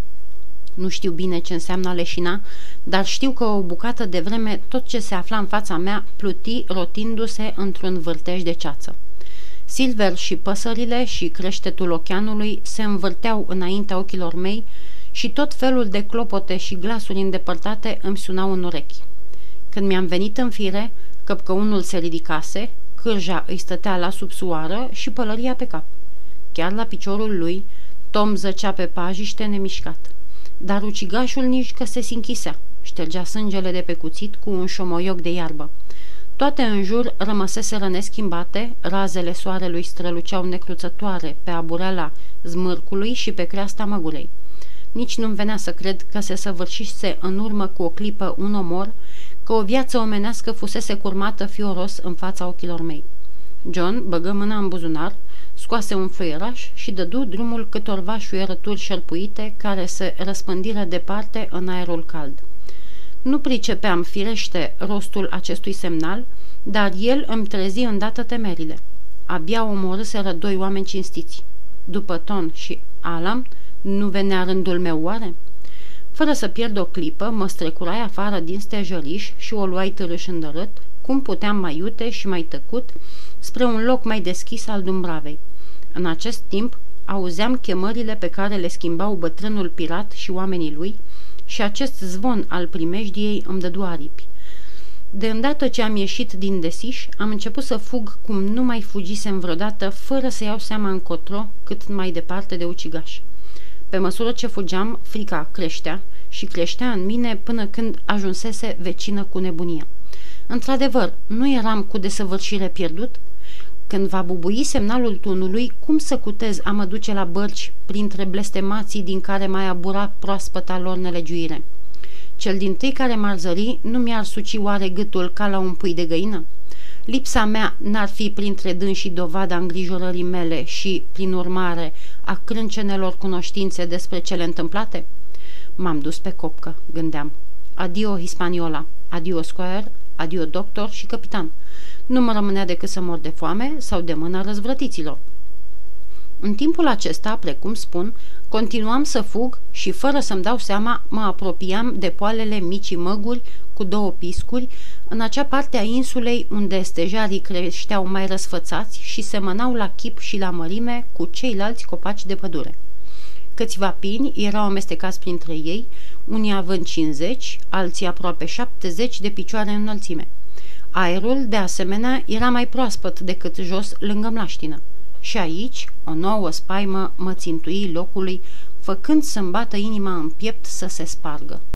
Nu știu bine ce înseamnă a leșina, dar știu că o bucată de vreme tot ce se afla în fața mea pluti rotindu-se într-un vârtej de ceață. Silver și păsările și creștetul oceanului se învârteau înaintea ochilor mei și tot felul de clopote și glasuri îndepărtate îmi sunau în urechi. Când mi-am venit în fire, căpcăunul se ridicase, cârja îi stătea la subsoară și pălăria pe cap. Chiar la piciorul lui, Tom zăcea pe pajiște nemișcat. Dar ucigașul nici că se sinchisea, ștergea sângele de pe cuțit cu un șomoioc de iarbă. Toate în jur rămăseseră neschimbate, razele soarelui străluceau necruțătoare pe abureala zmârcului și pe creasta măgurei. Nici nu-mi venea să cred că se săvârșise în urmă cu o clipă un omor, că o viață omenească fusese curmată fioros în fața ochilor mei. John băgă mâna în buzunar, scoase un fluieraș și dădu drumul câtorva șuierături șerpuite care se răspândiră departe în aerul cald. Nu pricepeam firește rostul acestui semnal, dar el îmi trezi îndată temerile. Abia omorâseră 2 oameni cinstiți. După Ton și Alam, nu venea rândul meu oare? Fără să pierd o clipă, mă strecurai afară din stejăriș și o luai târâșândărât, cum puteam mai iute și mai tăcut, spre un loc mai deschis al Dumbravei. În acest timp, auzeam chemările pe care le schimbau bătrânul pirat și oamenii lui și acest zvon al primejdiei îmi dădu aripi. De îndată ce am ieșit din desiș, am început să fug cum nu mai fugisem vreodată, fără să iau seama încotro, cât mai departe de ucigaș. Pe măsură ce fugeam, frica creștea și creștea în mine până când ajunsese vecină cu nebunia. Într-adevăr, nu eram cu desăvârșire pierdut? Când va bubui semnalul tunului, cum să cutez a mă duce la bărci printre blestemații din care mai abura proaspăta lor nelegiuire? Cel dintâi care m-ar zări nu mi-ar suci oare gâtul ca la un pui de găină? Lipsa mea n-ar fi printre dânsii dovada îngrijorării mele și, prin urmare, a crâncenelor cunoștințe despre cele întâmplate? M-am dus pe copcă, gândeam. Adio Hispaniola, adio Squire, adio doctor și capitan. Nu mă rămânea decât să mor de foame sau de mâna răzvrătiților. În timpul acesta, precum spun, continuam să fug și, fără să-mi dau seama, mă apropiam de poalele micii măguri cu 2 piscuri, în acea parte a insulei unde stejarii creșteau mai răsfățați și semănau la chip și la mărime cu ceilalți copaci de pădure. Câțiva pini erau amestecați printre ei, unii având 50, alții aproape 70 de picioare în înălțime. Aerul, de asemenea, era mai proaspăt decât jos lângă mlaștină. Și aici, o nouă spaimă mă țintui locului, făcând să-mi bată inima în piept să se spargă.